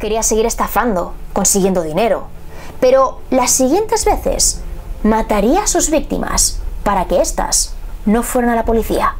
quería seguir estafando, consiguiendo dinero. Pero las siguientes veces mataría a sus víctimas para que éstas no fueran a la policía.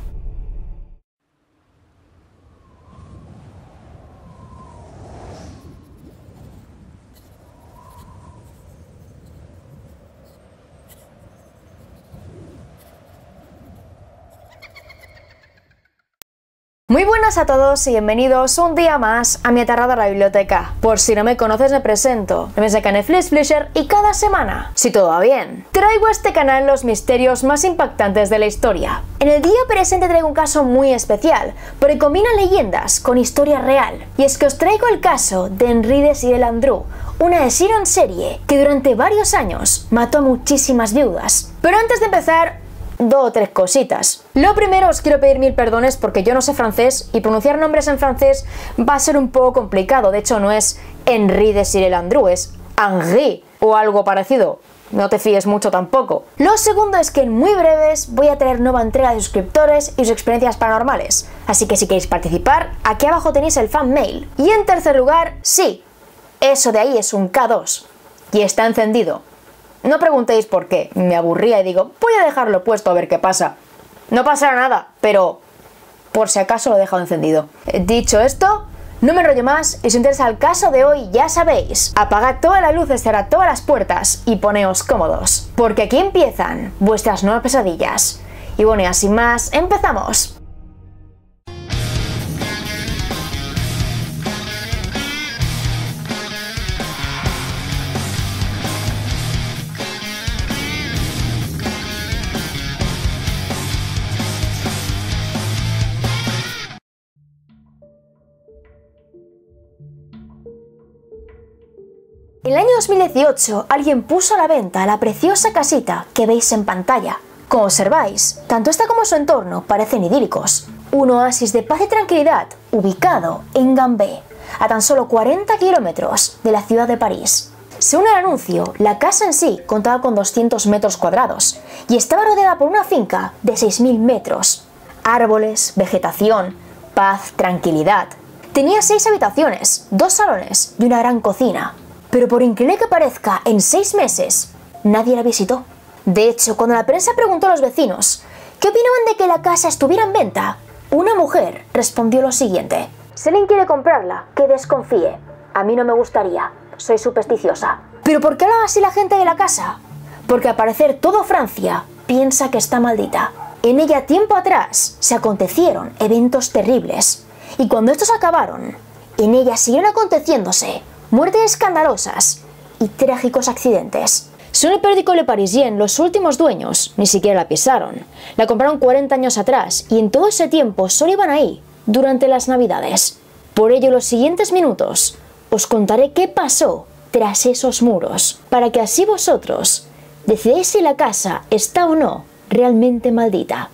Muy buenas a todos y bienvenidos un día más a mi aterradora biblioteca. Por si no me conoces, me presento. Me llamo Netflix Fleischer y cada semana, si todo va bien, traigo a este canal los misterios más impactantes de la historia. En el día presente traigo un caso muy especial, porque combina leyendas con historia real. Y es que os traigo el caso de Henri Desiré Landru, un asesino en serie que durante varios años mató a muchísimas viudas. Pero antes de empezar, dos o tres cositas. Lo primero, os quiero pedir mil perdones porque yo no sé francés y pronunciar nombres en francés va a ser un poco complicado. De hecho, no es Henri Desiré Landru, es Henri o algo parecido. No te fíes mucho tampoco. Lo segundo es que en muy breves voy a traer nueva entrega de suscriptores y sus experiencias paranormales. Así que si queréis participar, aquí abajo tenéis el fan mail. Y en tercer lugar, sí, eso de ahí es un K2 y está encendido. No preguntéis por qué, me aburría y digo, voy a dejarlo puesto a ver qué pasa. No pasará nada, pero por si acaso lo he dejado encendido. Dicho esto, no me enrollo más y si os interesa el caso de hoy, ya sabéis, apagad todas las luces, cerrad todas las puertas y poneos cómodos, porque aquí empiezan vuestras nuevas pesadillas. Y bueno, y así más, empezamos. En el año 2018, alguien puso a la venta la preciosa casita que veis en pantalla. Como observáis, tanto esta como su entorno parecen idílicos. Un oasis de paz y tranquilidad ubicado en Gambé, a tan solo 40 kilómetros de la ciudad de París. Según el anuncio, la casa en sí contaba con 200 metros cuadrados y estaba rodeada por una finca de 6.000 metros. Árboles, vegetación, paz, tranquilidad. Tenía 6 habitaciones, 2 salones y una gran cocina. Pero por increíble que parezca, en 6 meses nadie la visitó. De hecho, cuando la prensa preguntó a los vecinos qué opinaban de que la casa estuviera en venta, una mujer respondió lo siguiente: si alguien quiere comprarla, que desconfíe. A mí no me gustaría, soy supersticiosa. ¿Pero por qué hablaba así la gente de la casa? Porque al parecer toda Francia piensa que está maldita. En ella tiempo atrás se acontecieron eventos terribles y cuando estos acabaron, en ella siguieron aconteciéndose muertes escandalosas y trágicos accidentes. Según el periódico Le Parisien, los últimos dueños ni siquiera la pisaron. La compraron 40 años atrás y en todo ese tiempo solo iban ahí durante las Navidades. Por ello, en los siguientes minutos os contaré qué pasó tras esos muros, para que así vosotros decidáis si la casa está o no realmente maldita.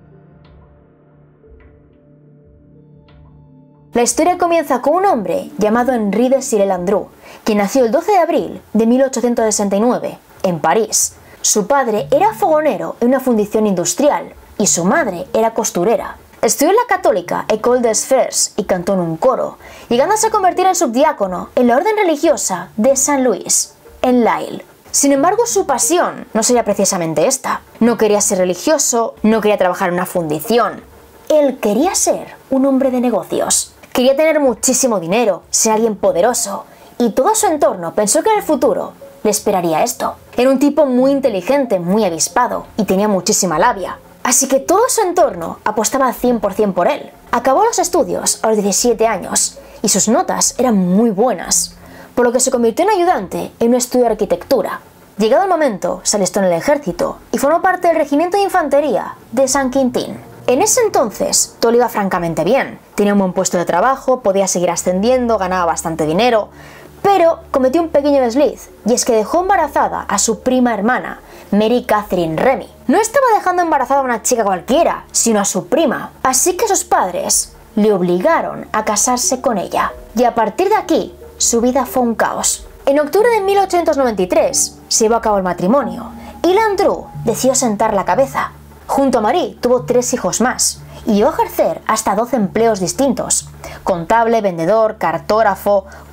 La historia comienza con un hombre llamado Henri Desiré Landru, quien nació el 12 de abril de 1869 en París. Su padre era fogonero en una fundición industrial y su madre era costurera. Estudió en la católica École des Frères y cantó en un coro, llegándose a convertir en subdiácono en la orden religiosa de Saint Louis, en Lille. Sin embargo, su pasión no sería precisamente esta. No quería ser religioso, no quería trabajar en una fundición. Él quería ser un hombre de negocios. Quería tener muchísimo dinero, ser alguien poderoso, y todo su entorno pensó que en el futuro le esperaría esto. Era un tipo muy inteligente, muy avispado, y tenía muchísima labia. Así que todo su entorno apostaba al 100% por él. Acabó los estudios a los 17 años, y sus notas eran muy buenas, por lo que se convirtió en ayudante en un estudio de arquitectura. Llegado el momento, se alistó en el ejército, y formó parte del regimiento de infantería de Saint-Quentin. En ese entonces, todo le iba francamente bien. Tenía un buen puesto de trabajo, podía seguir ascendiendo, ganaba bastante dinero, pero cometió un pequeño desliz, y es que dejó embarazada a su prima hermana, Mary Catherine Remy. No estaba dejando embarazada a una chica cualquiera, sino a su prima, así que sus padres le obligaron a casarse con ella. Y a partir de aquí, su vida fue un caos. En octubre de 1893 se llevó a cabo el matrimonio, y Landru decidió sentar la cabeza. Junto a Marie tuvo 3 hijos más y llegó a ejercer hasta 12 empleos distintos: contable, vendedor, cartógrafo,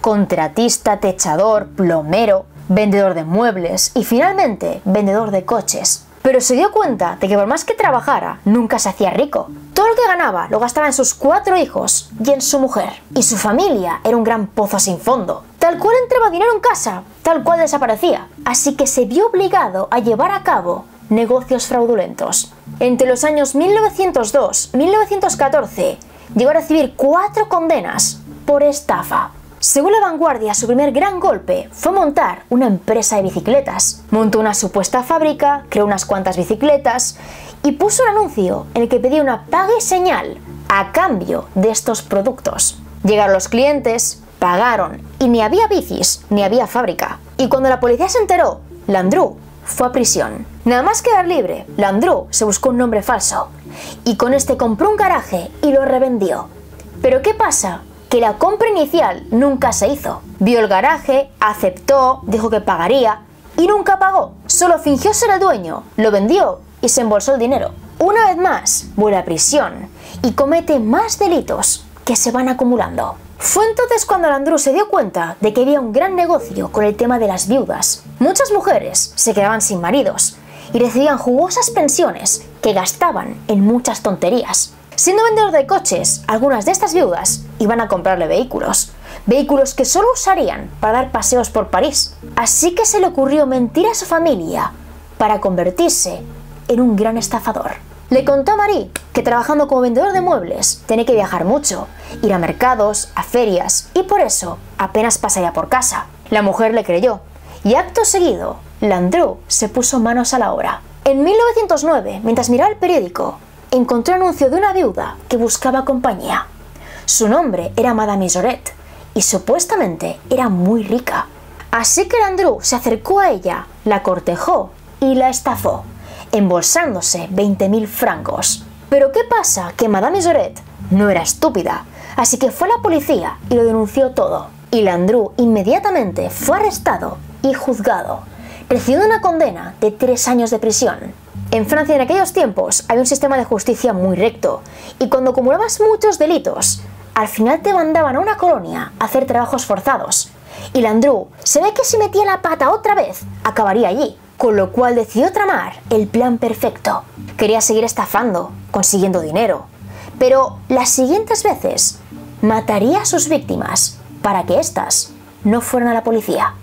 contratista, techador, plomero, vendedor de muebles y finalmente vendedor de coches. Pero se dio cuenta de que por más que trabajara, nunca se hacía rico. Todo lo que ganaba lo gastaba en sus 4 hijos y en su mujer. Y su familia era un gran pozo sin fondo. Tal cual entraba dinero en casa, tal cual desaparecía. Así que se vio obligado a llevar a cabo negocios fraudulentos. Entre los años 1902 y 1914 llegó a recibir 4 condenas por estafa. Según La Vanguardia, su primer gran golpe fue montar una empresa de bicicletas. Montó una supuesta fábrica, creó unas cuantas bicicletas y puso un anuncio en el que pedía una paga y señal a cambio de estos productos. Llegaron los clientes, pagaron y ni había bicis ni había fábrica. Y cuando la policía se enteró, Landru fue a prisión. Nada más quedar libre, Landru se buscó un nombre falso y con este compró un garaje y lo revendió. ¿Pero qué pasa? Que la compra inicial nunca se hizo. Vio el garaje, aceptó, dijo que pagaría y nunca pagó. Solo fingió ser el dueño, lo vendió y se embolsó el dinero. Una vez más, vuelve a prisión y comete más delitos que se van acumulando. Fue entonces cuando Landru se dio cuenta de que había un gran negocio con el tema de las viudas. Muchas mujeres se quedaban sin maridos y recibían jugosas pensiones que gastaban en muchas tonterías. Siendo vendedor de coches, algunas de estas viudas iban a comprarle vehículos que solo usarían para dar paseos por París. Así que se le ocurrió mentir a su familia para convertirse en un gran estafador. Le contó a Marie que trabajando como vendedor de muebles tenía que viajar mucho, ir a mercados, a ferias y por eso apenas pasaría por casa. La mujer le creyó y acto seguido, Landru se puso manos a la obra. En 1909, mientras miraba el periódico, encontró un anuncio de una viuda que buscaba compañía. Su nombre era Madame Isorette y supuestamente era muy rica. Así que Landru se acercó a ella, la cortejó y la estafó, embolsándose 20.000 francos. Pero ¿qué pasa? Que Madame Isorette no era estúpida, así que fue a la policía y lo denunció todo. Y Landru inmediatamente fue arrestado y juzgado, recibiendo una condena de 3 años de prisión. En Francia en aquellos tiempos había un sistema de justicia muy recto y cuando acumulabas muchos delitos, al final te mandaban a una colonia a hacer trabajos forzados. Y Landru se ve que si metía la pata otra vez, acabaría allí, con lo cual decidió tramar el plan perfecto. Quería seguir estafando, consiguiendo dinero, pero las siguientes veces mataría a sus víctimas para que éstas no fueran a la policía.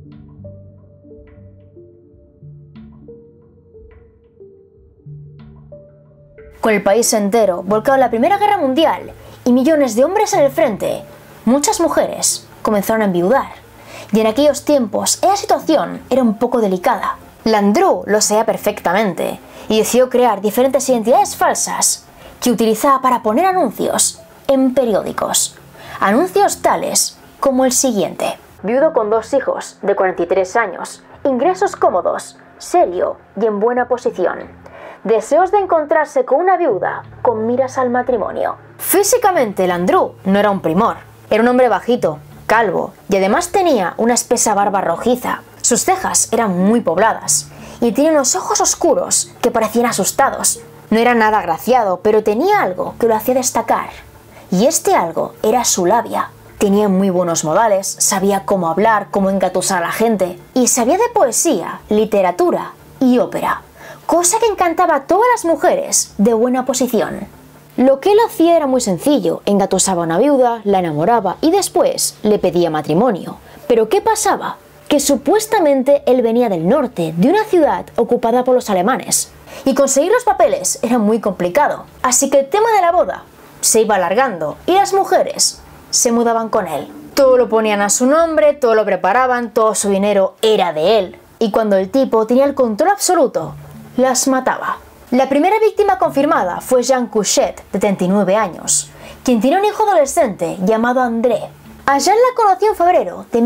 Con el país entero volcado en la Primera Guerra Mundial y millones de hombres en el frente, muchas mujeres comenzaron a enviudar. Y en aquellos tiempos esa situación era un poco delicada. Landru lo sabía perfectamente y decidió crear diferentes identidades falsas que utilizaba para poner anuncios en periódicos. Anuncios tales como el siguiente: viudo con 2 hijos de 43 años, ingresos cómodos, serio y en buena posición. Deseos de encontrarse con una viuda con miras al matrimonio. Físicamente Landru no era un primor, era un hombre bajito, calvo y además tenía una espesa barba rojiza. Sus cejas eran muy pobladas y tenía unos ojos oscuros que parecían asustados. No era nada agraciado, pero tenía algo que lo hacía destacar y este algo era su labia. Tenía muy buenos modales, sabía cómo hablar, cómo engatusar a la gente y sabía de poesía, literatura y ópera. Cosa que encantaba a todas las mujeres de buena posición. Lo que él hacía era muy sencillo, engatusaba a una viuda, la enamoraba y después le pedía matrimonio. Pero ¿qué pasaba? Que supuestamente él venía del norte, de una ciudad ocupada por los alemanes, y conseguir los papeles era muy complicado, así que el tema de la boda se iba alargando y las mujeres se mudaban con él. Todo lo ponían a su nombre, todo lo preparaban, todo su dinero era de él, y cuando el tipo tenía el control absoluto, las mataba. La primera víctima confirmada fue Jean Couchet, de 39 años, quien tenía un hijo adolescente llamado André. A Jean la conoció en febrero de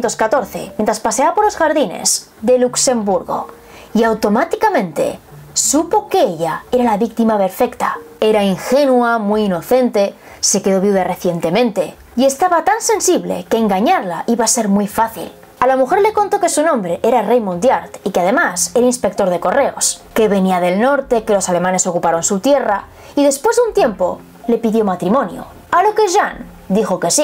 1914, mientras paseaba por los jardines de Luxemburgo, y automáticamente supo que ella era la víctima perfecta. Era ingenua, muy inocente, se quedó viuda recientemente, y estaba tan sensible que engañarla iba a ser muy fácil. A la mujer le contó que su nombre era Raymond Yard y que además era inspector de correos, que venía del norte, que los alemanes ocuparon su tierra y después de un tiempo le pidió matrimonio, a lo que Jean dijo que sí.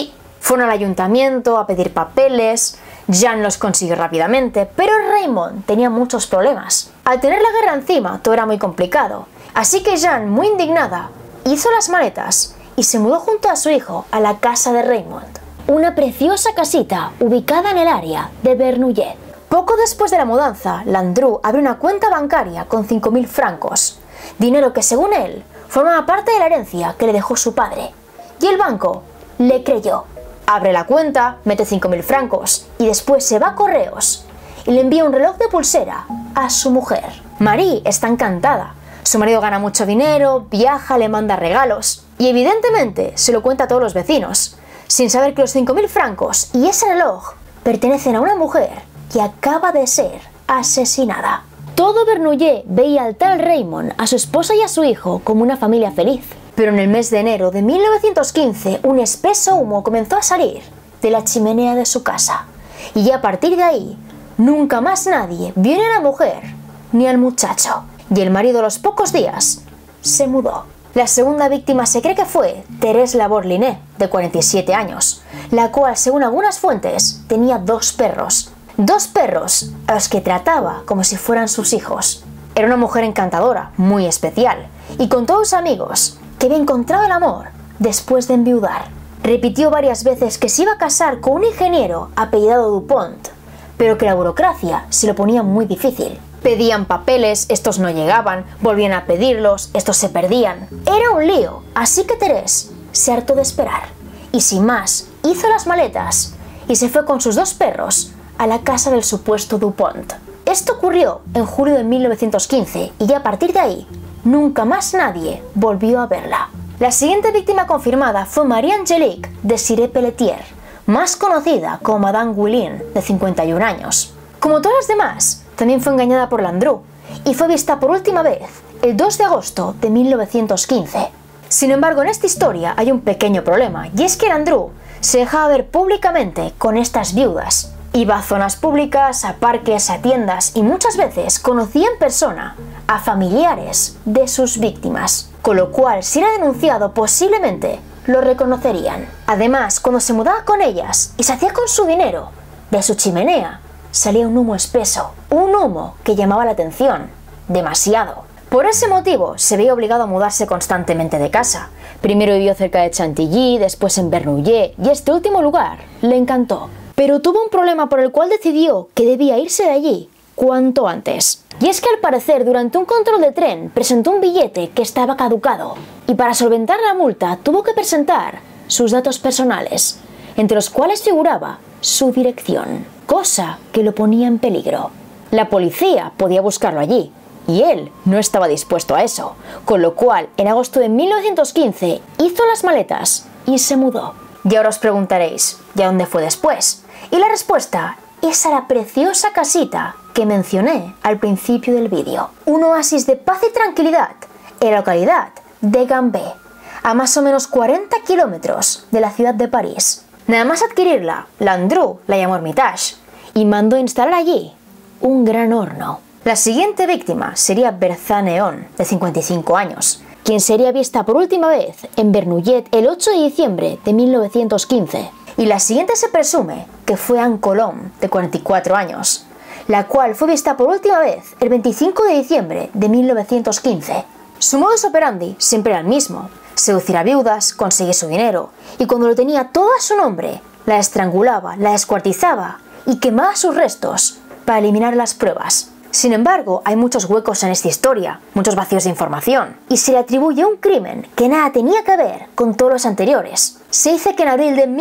Fueron al ayuntamiento a pedir papeles, Jeanne los consiguió rápidamente, pero Raymond tenía muchos problemas. Al tener la guerra encima, todo era muy complicado, así que Jeanne, muy indignada, hizo las maletas y se mudó junto a su hijo a la casa de Raymond, una preciosa casita ubicada en el área de Vernouillet. Poco después de la mudanza, Landru abrió una cuenta bancaria con 5.000 francos, dinero que según él formaba parte de la herencia que le dejó su padre, y el banco le creyó. Abre la cuenta, mete 5.000 francos y después se va a correos y le envía un reloj de pulsera a su mujer. Marie está encantada. Su marido gana mucho dinero, viaja, le manda regalos y evidentemente se lo cuenta a todos los vecinos, sin saber que los 5.000 francos y ese reloj pertenecen a una mujer que acaba de ser asesinada. Todo Vernouillet veía al tal Raymond, a su esposa y a su hijo como una familia feliz. Pero en el mes de enero de 1915 un espeso humo comenzó a salir de la chimenea de su casa. Y a partir de ahí, nunca más nadie vio ni a la mujer ni al muchacho. Y el marido a los pocos días se mudó. La segunda víctima se cree que fue Thérèse Laborlinet, de 47 años, la cual, según algunas fuentes, tenía 2 perros. 2 perros a los que trataba como si fueran sus hijos. Era una mujer encantadora, muy especial, y con todos sus amigos que había encontrado el amor después de enviudar. Repitió varias veces que se iba a casar con un ingeniero apellidado Dupont, pero que la burocracia se lo ponía muy difícil. Pedían papeles, estos no llegaban, volvían a pedirlos, estos se perdían. Era un lío, así que Thérèse se hartó de esperar y sin más hizo las maletas y se fue con sus 2 perros a la casa del supuesto Dupont. Esto ocurrió en julio de 1915 y ya a partir de ahí nunca más nadie volvió a verla. La siguiente víctima confirmada fue Marie-Angélique Désirée Pelletier, más conocida como Madame Guillin, de 51 años. Como todas las demás, también fue engañada por Landru y fue vista por última vez el 2 de agosto de 1915. Sin embargo, en esta historia hay un pequeño problema, y es que Landru se dejaba ver públicamente con estas viudas. Iba a zonas públicas, a parques, a tiendas y muchas veces conocía en persona a familiares de sus víctimas, con lo cual si era denunciado posiblemente lo reconocerían. Además, cuando se mudaba con ellas y se hacía con su dinero, de su chimenea salía un humo espeso, un humo que llamaba la atención, demasiado. Por ese motivo se veía obligado a mudarse constantemente de casa. Primero vivió cerca de Chantilly, después en Vernouillet, y este último lugar le encantó. Pero tuvo un problema por el cual decidió que debía irse de allí cuanto antes. Y es que al parecer durante un control de tren presentó un billete que estaba caducado y para solventar la multa tuvo que presentar sus datos personales, entre los cuales figuraba su dirección, cosa que lo ponía en peligro. La policía podía buscarlo allí y él no estaba dispuesto a eso, con lo cual en agosto de 1915 hizo las maletas y se mudó. Y ahora os preguntaréis, ¿y a dónde fue después? Y la respuesta es a la preciosa casita que mencioné al principio del vídeo. Un oasis de paz y tranquilidad en la localidad de Gambé, a más o menos 40 kilómetros de la ciudad de París. Nada más adquirirla, Landru la llamó Hermitage y mandó instalar allí un gran horno. La siguiente víctima sería Bertha Neon, de 55 años, quien sería vista por última vez en Vernouillet el 8 de diciembre de 1915. Y la siguiente se presume que fue Anne Colomb, de 44 años, la cual fue vista por última vez el 25 de diciembre de 1915. Su modus operandi siempre era el mismo: seducir a viudas, conseguir su dinero, y cuando lo tenía todo a su nombre, la estrangulaba, la descuartizaba y quemaba sus restos para eliminar las pruebas. Sin embargo, hay muchos huecos en esta historia, muchos vacíos de información, y se le atribuye un crimen que nada tenía que ver con todos los anteriores. Se dice que en abril de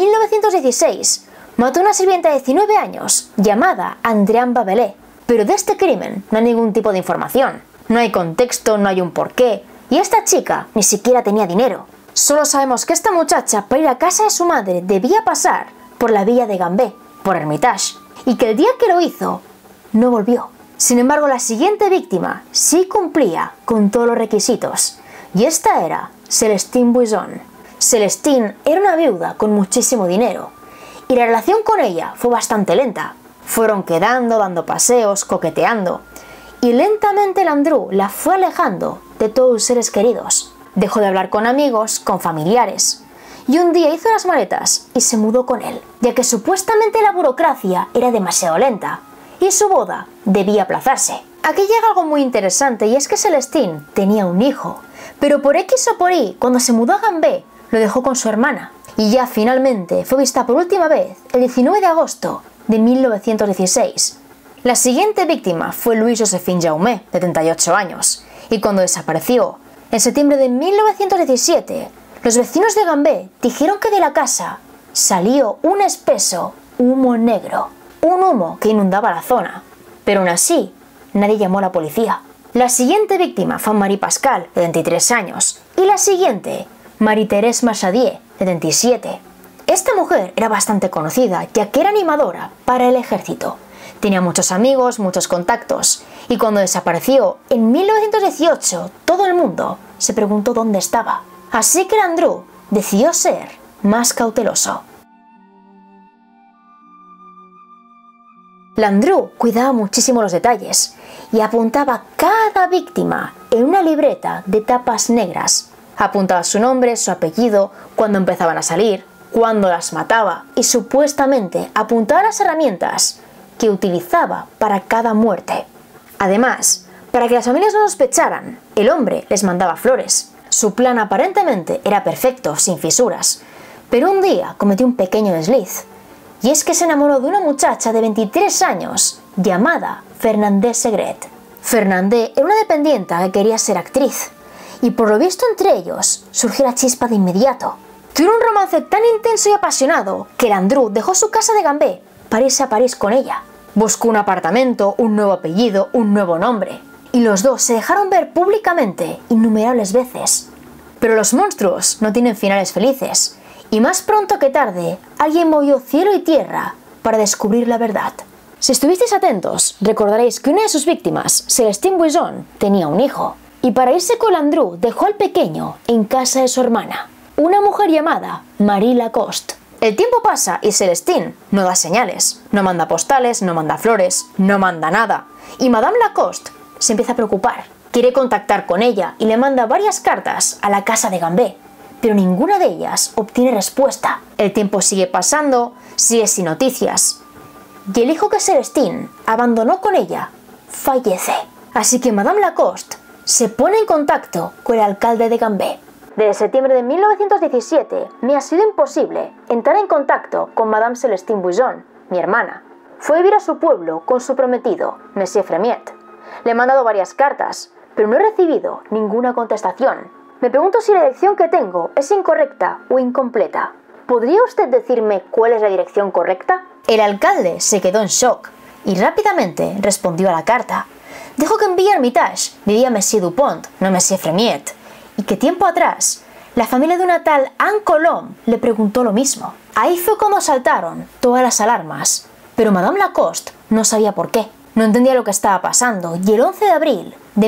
1916 mató a una sirvienta de 19 años llamada Andréane Babelet, pero de este crimen no hay ningún tipo de información. No hay contexto, no hay un porqué, y esta chica ni siquiera tenía dinero. Solo sabemos que esta muchacha, para ir a casa de su madre, debía pasar por la villa de Gambé, por Hermitage, y que el día que lo hizo, no volvió. Sin embargo, la siguiente víctima sí cumplía con todos los requisitos, y esta era Célestine Buisson. Célestine era una viuda con muchísimo dinero, y la relación con ella fue bastante lenta. Fueron quedando, dando paseos, coqueteando, y lentamente Landru la fue alejando de todos sus seres queridos. Dejó de hablar con amigos, con familiares, y un día hizo las maletas y se mudó con él, ya que supuestamente la burocracia era demasiado lenta y su boda debía aplazarse. Aquí llega algo muy interesante y es que Celestine tenía un hijo, pero por X o por Y, cuando se mudó a Gambé, lo dejó con su hermana y ya finalmente fue vista por última vez el 19 de agosto de 1916. La siguiente víctima fue Louis Josephine Jaume, de 38 años, y cuando desapareció, en septiembre de 1917, los vecinos de Gambé dijeron que de la casa salió un espeso humo negro, un humo que inundaba la zona, pero aún así nadie llamó a la policía. La siguiente víctima fue Marie Pascal, de 23 años, y la siguiente, Marie-Thérèse Machadier, de 27. Esta mujer era bastante conocida, ya que era animadora para el ejército. Tenía muchos amigos, muchos contactos, y cuando desapareció en 1918, todo el mundo se preguntó dónde estaba. Así que Landru decidió ser más cauteloso. Landru cuidaba muchísimo los detalles y apuntaba cada víctima en una libreta de tapas negras. Apuntaba su nombre, su apellido, cuándo empezaban a salir, cuándo las mataba y supuestamente apuntaba las herramientas que utilizaba para cada muerte. Además, para que las familias no sospecharan, el hombre les mandaba flores. Su plan aparentemente era perfecto, sin fisuras, pero un día cometió un pequeño desliz, y es que se enamoró de una muchacha de 23 años llamada Fernandez Segret. Fernandez era una dependienta que quería ser actriz, y por lo visto entre ellos surgió la chispa de inmediato. Tuvieron un romance tan intenso y apasionado que Landru dejó su casa de Gambé para irse a París con ella. Buscó un apartamento, un nuevo apellido, un nuevo nombre, y los dos se dejaron ver públicamente innumerables veces. Pero los monstruos no tienen finales felices, y más pronto que tarde alguien movió cielo y tierra para descubrir la verdad. Si estuvisteis atentos, recordaréis que una de sus víctimas, Celestine Buisson, tenía un hijo, y para irse con Landru dejó al pequeño en casa de su hermana, una mujer llamada Marie Lacoste. El tiempo pasa y Celestine no da señales, no manda postales, no manda flores, no manda nada, y Madame Lacoste se empieza a preocupar. Quiere contactar con ella y le manda varias cartas a la casa de Gambé, pero ninguna de ellas obtiene respuesta. El tiempo sigue pasando, sigue sin noticias, y el hijo que Celestine abandonó con ella fallece. Así que Madame Lacoste se pone en contacto con el alcalde de Gambé. Desde septiembre de 1917 me ha sido imposible entrar en contacto con Madame Celestine Buisson, mi hermana. Fue a vivir a su pueblo con su prometido, Monsieur Fremiet. Le he mandado varias cartas, pero no he recibido ninguna contestación. Me pregunto si la dirección que tengo es incorrecta o incompleta. ¿Podría usted decirme cuál es la dirección correcta? El alcalde se quedó en shock y rápidamente respondió a la carta. Dijo que en Villa Hermitage vivía Monsieur Dupont, no Monsieur Fremiet, y que tiempo atrás la familia de una tal Anne Colomb le preguntó lo mismo. Ahí fue cuando saltaron todas las alarmas, pero Madame Lacoste no sabía por qué. No entendía lo que estaba pasando y el 11 de abril de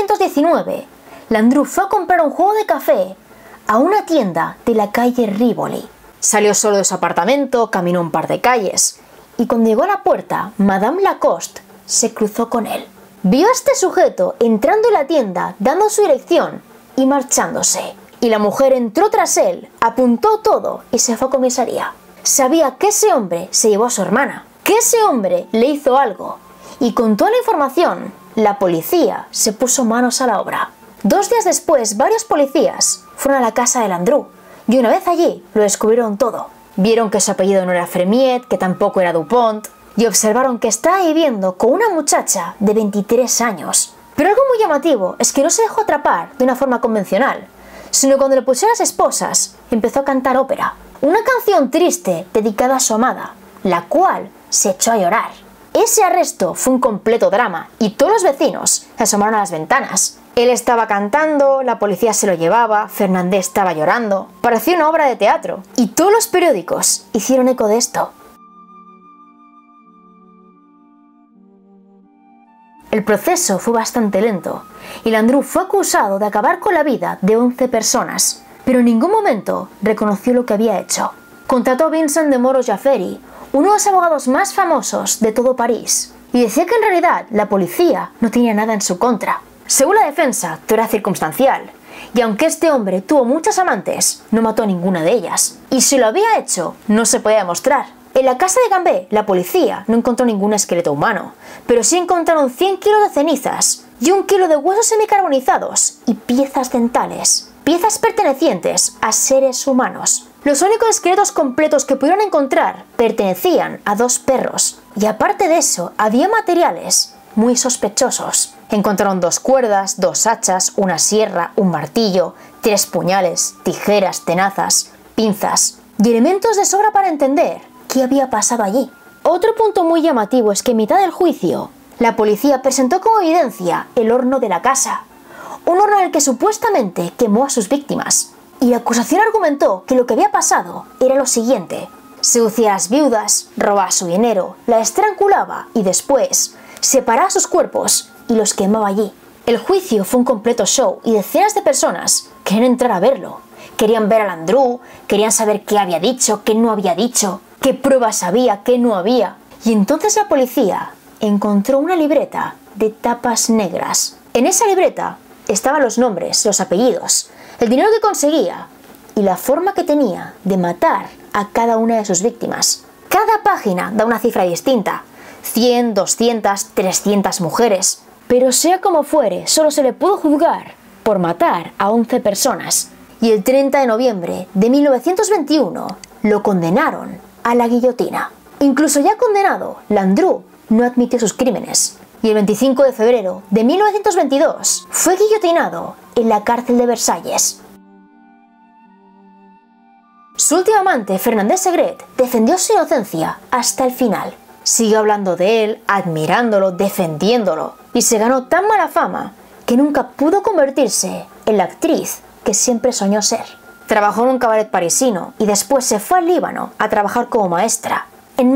1919 Landru fue a comprar un juego de café a una tienda de la calle Rivoli. Salió solo de su apartamento, caminó un par de calles y cuando llegó a la puerta, Madame Lacoste se cruzó con él. Vio a este sujeto entrando en la tienda, dando su dirección y marchándose. Y la mujer entró tras él, apuntó todo y se fue a comisaría. Sabía que ese hombre se llevó a su hermana, que ese hombre le hizo algo. Y con toda la información, la policía se puso manos a la obra. 2 días después, varios policías fueron a la casa de Landru y una vez allí lo descubrieron todo. Vieron que su apellido no era Fremiet, que tampoco era Dupont, y observaron que estaba viviendo con una muchacha de 23 años. Pero algo muy llamativo es que no se dejó atrapar de una forma convencional, sino cuando le pusieron las esposas empezó a cantar ópera, una canción triste dedicada a su amada, la cual se echó a llorar. Ese arresto fue un completo drama y todos los vecinos se asomaron a las ventanas. Él estaba cantando, la policía se lo llevaba, Fernandez estaba llorando. Parecía una obra de teatro y todos los periódicos hicieron eco de esto. El proceso fue bastante lento y Landru fue acusado de acabar con la vida de 11 personas, pero en ningún momento reconoció lo que había hecho. Contrató a Vincent de Moros Jafferi, uno de los abogados más famosos de todo París, y decía que en realidad la policía no tenía nada en su contra. Según la defensa, todo era circunstancial, Y aunque este hombre tuvo muchas amantes, no mató a ninguna de ellas. Y si lo había hecho, no se podía demostrar. En la casa de Gambé, la policía no encontró ningún esqueleto humano, pero sí encontraron 100 kilos de cenizas y 1 kilo de huesos semicarbonizados y piezas dentales, piezas pertenecientes a seres humanos. Los únicos esqueletos completos que pudieron encontrar pertenecían a 2 perros, y aparte de eso, había materiales muy sospechosos. Encontraron 2 cuerdas, 2 hachas, una sierra, un martillo, 3 puñales, tijeras, tenazas, pinzas y elementos de sobra para entender qué había pasado allí. Otro punto muy llamativo es que en mitad del juicio, la policía presentó como evidencia el horno de la casa, un horno en el que supuestamente quemó a sus víctimas. Y la acusación argumentó que lo que había pasado era lo siguiente: seducía a las viudas, robaba su dinero, la estrangulaba y después separaba sus cuerpos y los quemaba allí. El juicio fue un completo show y decenas de personas querían entrar a verlo. Querían ver a Landru, querían saber qué había dicho, qué no había dicho, qué pruebas había, qué no había. Y entonces la policía encontró una libreta de tapas negras. En esa libreta estaban los nombres, los apellidos, el dinero que conseguía y la forma que tenía de matar a cada una de sus víctimas. Cada página da una cifra distinta: 100, 200, 300 mujeres. Pero sea como fuere, solo se le pudo juzgar por matar a 11 personas. Y el 30 de noviembre de 1921 lo condenaron a la guillotina. Incluso ya condenado, Landru no admitió sus crímenes. Y el 25 de febrero de 1922 fue guillotinado en la cárcel de Versalles. Su último amante, Fernandez Segret, defendió su inocencia hasta el final. Siguió hablando de él, admirándolo, defendiéndolo, y se ganó tan mala fama que nunca pudo convertirse en la actriz que siempre soñó ser. Trabajó en un cabaret parisino y después se fue al Líbano a trabajar como maestra. En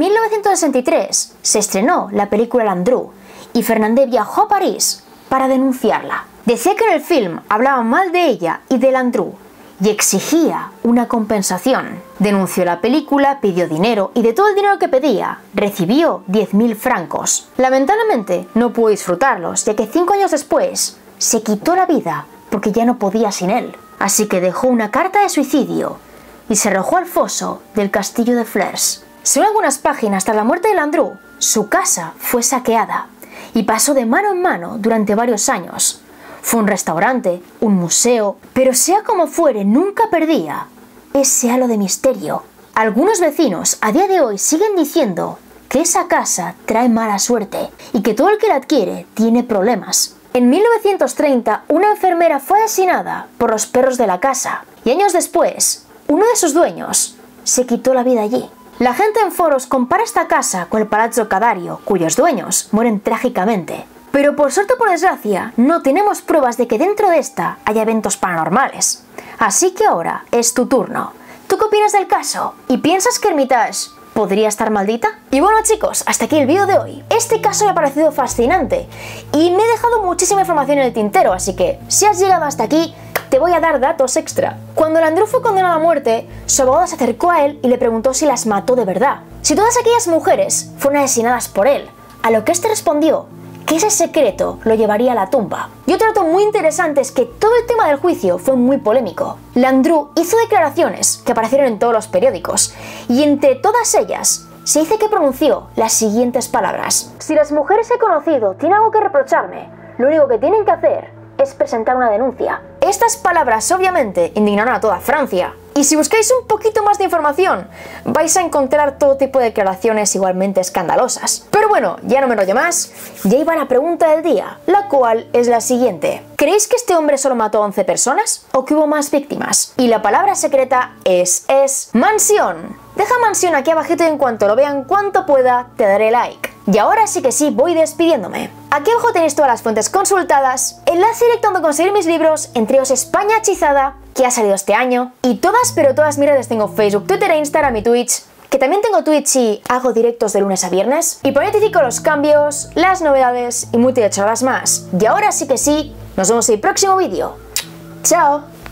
1963 se estrenó la película Landru y Fernandez viajó a París para denunciarla. Decía que en el film hablaban mal de ella y de Landru y exigía una compensación. Denunció la película, pidió dinero y de todo el dinero que pedía, recibió 10.000 francos. Lamentablemente no pudo disfrutarlos, ya que 5 años después se quitó la vida porque ya no podía sin él. Así que dejó una carta de suicidio y se arrojó al foso del castillo de Flers. Según algunas páginas, tras la muerte de Landru, su casa fue saqueada y pasó de mano en mano durante varios años. Fue un restaurante, un museo, pero sea como fuere, nunca perdía ese halo de misterio. Algunos vecinos a día de hoy siguen diciendo que esa casa trae mala suerte y que todo el que la adquiere tiene problemas. En 1930, una enfermera fue asesinada por los perros de la casa y años después, uno de sus dueños se quitó la vida allí. La gente en foros compara esta casa con el Palazzo Cadario, cuyos dueños mueren trágicamente. Pero por suerte o por desgracia, no tenemos pruebas de que dentro de esta haya eventos paranormales. Así que ahora es tu turno. ¿Tú qué opinas del caso? ¿Y piensas que Hermitage podría estar maldita? Y bueno chicos, hasta aquí el vídeo de hoy. Este caso me ha parecido fascinante y me he dejado muchísima información en el tintero, así que si has llegado hasta aquí, te voy a dar datos extra. Cuando Landru fue condenado a muerte, su abogado se acercó a él y le preguntó si las mató de verdad, si todas aquellas mujeres fueron asesinadas por él, a lo que este respondió que ese secreto lo llevaría a la tumba. Y otro dato muy interesante es que todo el tema del juicio fue muy polémico. Landru hizo declaraciones que aparecieron en todos los periódicos, y entre todas ellas se dice que pronunció las siguientes palabras: si las mujeres que he conocido tienen algo que reprocharme, lo único que tienen que hacer es presentar una denuncia. Estas palabras obviamente indignaron a toda Francia. Y si buscáis un poquito más de información, vais a encontrar todo tipo de declaraciones igualmente escandalosas. Pero bueno, ya no me enrollo más, ya iba la pregunta del día, la cual es la siguiente. ¿Creéis que este hombre solo mató a 11 personas o que hubo más víctimas? Y la palabra secreta es mansión. Deja mansión aquí abajito y en cuanto lo vean cuanto pueda, te daré like. Y ahora sí que sí, voy despidiéndome. Aquí abajo tenéis todas las fuentes consultadas, enlace directo donde conseguir mis libros, entre ellos España Hechizada, que ha salido este año, y todas, pero todas mis redes. Tengo Facebook, Twitter e Instagram y Twitch, que también tengo Twitch y hago directos de lunes a viernes, y por ahí notifico los cambios, las novedades y muchas charlas más. Y ahora sí que sí, nos vemos en el próximo vídeo. ¡Chao!